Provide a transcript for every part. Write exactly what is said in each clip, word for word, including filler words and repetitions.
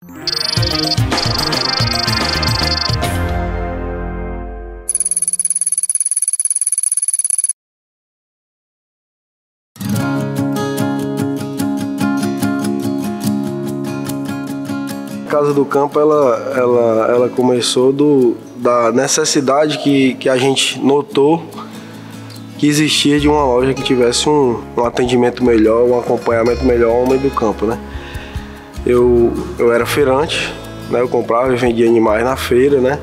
A Casa do Campo ela, ela, ela começou do, da necessidade que, que a gente notou que existia de uma loja que tivesse um, um atendimento melhor, um acompanhamento melhor ao homem do campo, né? Eu, eu era feirante, né? Eu comprava e vendia animais na feira, né?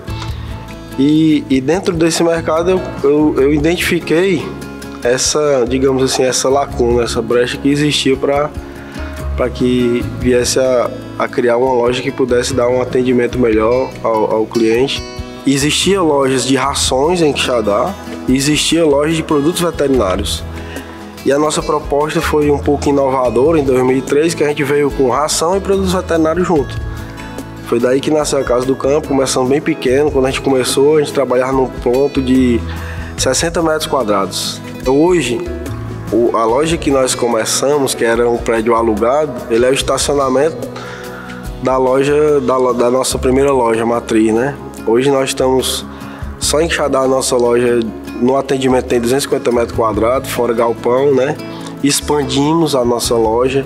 E, e dentro desse mercado eu, eu, eu identifiquei essa, digamos assim, essa lacuna, essa brecha que existia para para que viesse a, a criar uma loja que pudesse dar um atendimento melhor ao, ao cliente. Existia lojas de rações em Quixadá e existia lojas de produtos veterinários. E a nossa proposta foi um pouco inovadora em dois mil e três, que a gente veio com ração e produtos veterinários junto. Foi daí que nasceu a Casa do Campo, começando bem pequeno. Quando a gente começou, a gente trabalhava num ponto de sessenta metros quadrados. Hoje, a loja que nós começamos, que era um prédio alugado, ele é o estacionamento da loja, da, da nossa primeira loja matriz, né? Hoje nós estamos só em Quixadá, a nossa loja no atendimento tem duzentos e cinquenta metros quadrados, fora galpão, né? Expandimos a nossa loja.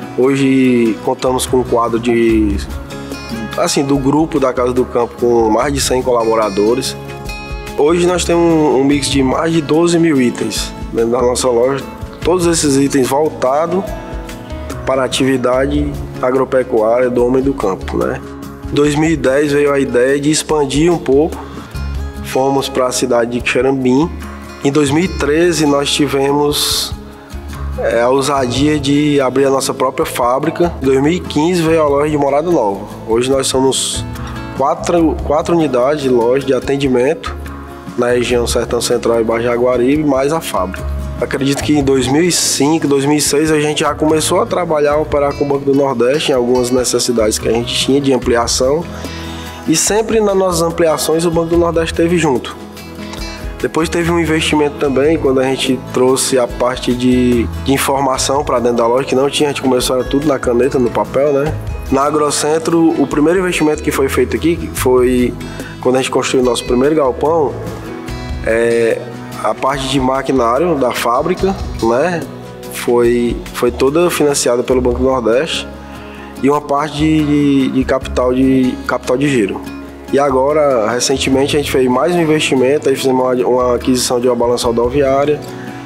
Hoje contamos com um quadro de, assim, do grupo da Casa do Campo com mais de cem colaboradores. Hoje nós temos um, um mix de mais de doze mil itens dentro da nossa loja. Todos esses itens voltados para a atividade agropecuária do homem do campo, né? Em dois mil e dez veio a ideia de expandir um pouco. Fomos para a cidade de Quixerambim. Em dois mil e treze nós tivemos é, a ousadia de abrir a nossa própria fábrica. Em dois mil e quinze veio a loja de Morada Nova. Hoje nós somos quatro, quatro unidades de loja de atendimento na região Sertão Central e Baixo Jaguaribe, mais a fábrica. Acredito que em dois mil e cinco, dois mil e seis a gente já começou a trabalhar, a operar com o Banco do Nordeste em algumas necessidades que a gente tinha de ampliação. E sempre nas nossas ampliações o Banco do Nordeste esteve junto. Depois teve um investimento também, quando a gente trouxe a parte de, de informação para dentro da loja, que não tinha, a gente começou era tudo na caneta, no papel, né? Na Agrocentro, o primeiro investimento que foi feito aqui, foi quando a gente construiu o nosso primeiro galpão, é, a parte de maquinário da fábrica, né? Foi, foi toda financiada pelo Banco do Nordeste. E uma parte de, de, de, capital, de capital de giro. E agora, recentemente, a gente fez mais um investimento, aí fizemos uma, uma aquisição de uma balança rodoviária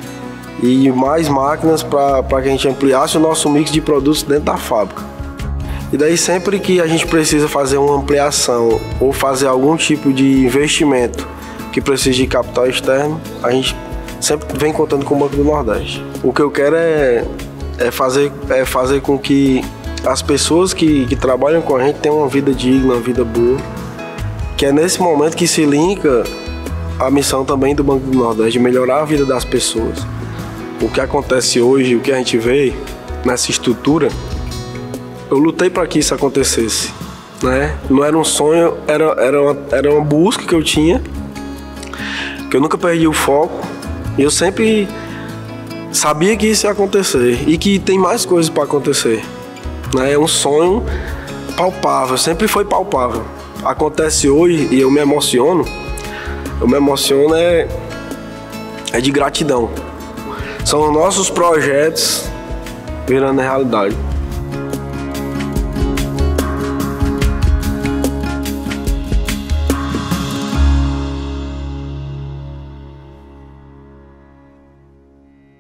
e mais máquinas para que a gente ampliasse o nosso mix de produtos dentro da fábrica. E daí sempre que a gente precisa fazer uma ampliação ou fazer algum tipo de investimento que precisa de capital externo, a gente sempre vem contando com o Banco do Nordeste. O que eu quero é, é, fazer, é fazer com que as pessoas que, que trabalham com a gente tenham uma vida digna, uma vida boa, que é nesse momento que se linka a missão também do Banco do Nordeste, de melhorar a vida das pessoas. O que acontece hoje, o que a gente vê nessa estrutura, eu lutei para que isso acontecesse, né? Não era um sonho, era, era, uma, era uma busca que eu tinha, que eu nunca perdi o foco, e eu sempre sabia que isso ia acontecer, e que tem mais coisas para acontecer. É um sonho palpável, sempre foi palpável. Acontece hoje e eu me emociono. Eu me emociono é, é de gratidão. São os nossos projetos virando realidade.